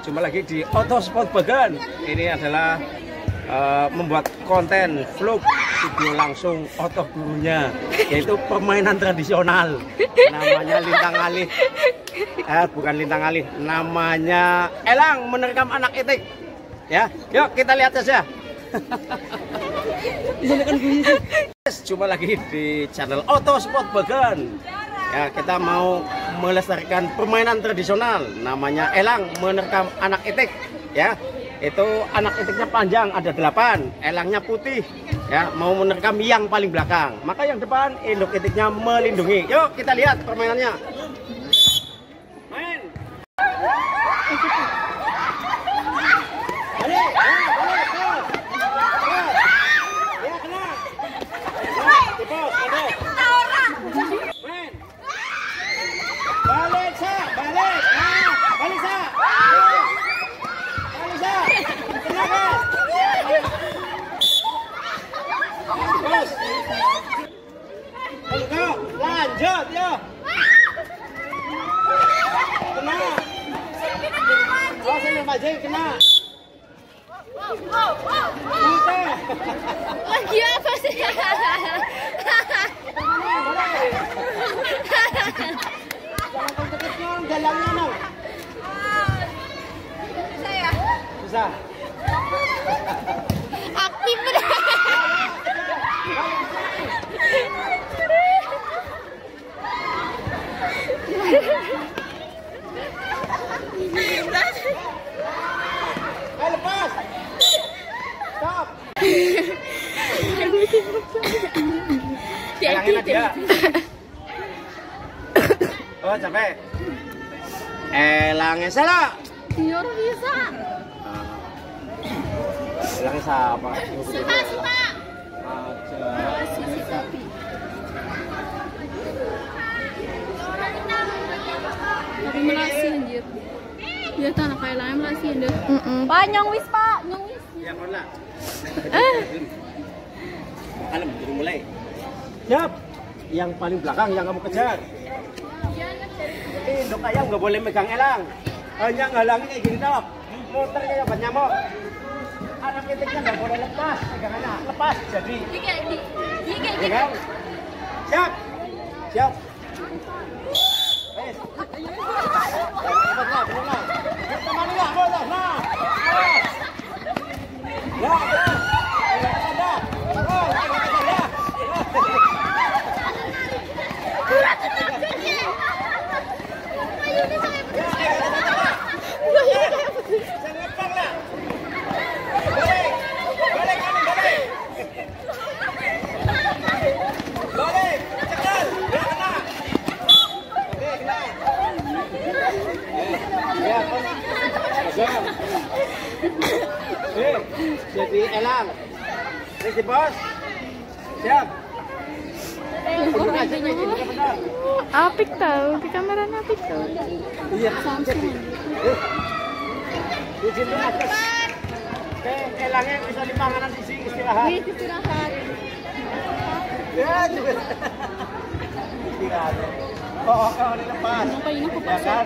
Jumpa lagi di Autosport Bagan. Ini adalah membuat konten vlog video langsung otoh gurunya, yaitu permainan tradisional. Namanya lintang alih. Bukan lintang alih, namanya elang menerkam anak itik. Ya, yuk kita lihat saja. Jumpa lagi di channel Autosport Bagan. Ya, kita mau melestarikan permainan tradisional namanya elang menerkam anak itik. Ya, itu anak itiknya panjang ada 8, elangnya putih. Ya, mau menerkam yang paling belakang. Maka yang depan induk itiknya melindungi. Yuk kita lihat permainannya. Main. Lanjut ya. Kena. Oh, saya maju kena. Lagi apa sih? Jangan kecil jalannya no. Bisa ya? Bisa. Aktif deh. Lepas. Stop. Elangnya dia. Oh, capek. Elangnya salah. Dia bisa. Elangnya siapa? Suka. Tapi melasi anjir. Dia tanah kayak lain melasi anjir. Pak nyong wis pak, nyong wis. Ya mana? Kalem, jadi mulai. Siap. Yang paling belakang yang kamu kejar. Induk ayam nggak boleh megang elang. Hanya ngalangi kayak gini tau. Motornya yang banyak nyamuk. Anak itiknya nggak boleh lepas pegangannya. Lepas jadi. Ya kan? Siap. Siap. Jadi elang. Ini bos. Siap. Apik tahu, di kamera apik tahu. Iya, jadi. Di situ atas. Elangnya bisa di panganan sisi istirahat. Istirahat. Ya, juga. Istirahat. Oh, ini lepas. Ngapain aku Ya kan?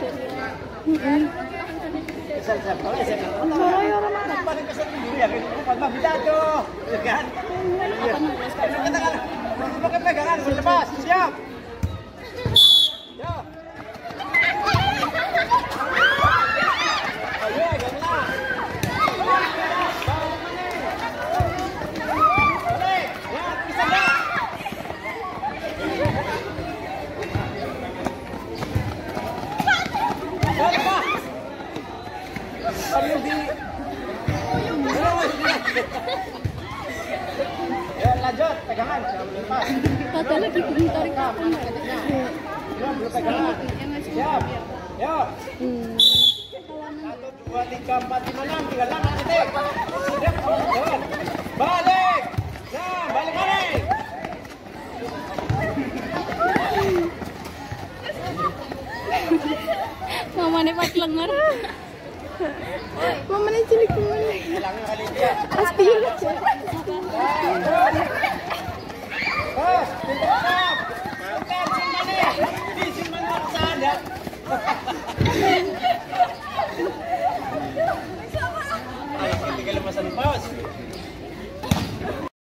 Kesal-kesal. Soalnya orang mana? Paling kesal dulu ya, kan pidato, ya kan? Iya. Katakan, pakai pegangan, lepas, siap. Ya. Ayo, jangan. Boleh, ya, bisa enggak? Ya, lanjut, pegangan, jangan lepas. Kata lagi tarik kapan? Ya, belum pegangan. Siap. Ya. 1, 2, 3, 4, 5, 6, tinggal 6 titik. Siap, jalan. Balik. Ya, balik. Mama nih pak lengar. Mama nih cilik kemana? Elangnya kali dia. Pasti ya. Bos, siap. Di sini mana sana. pesen pos.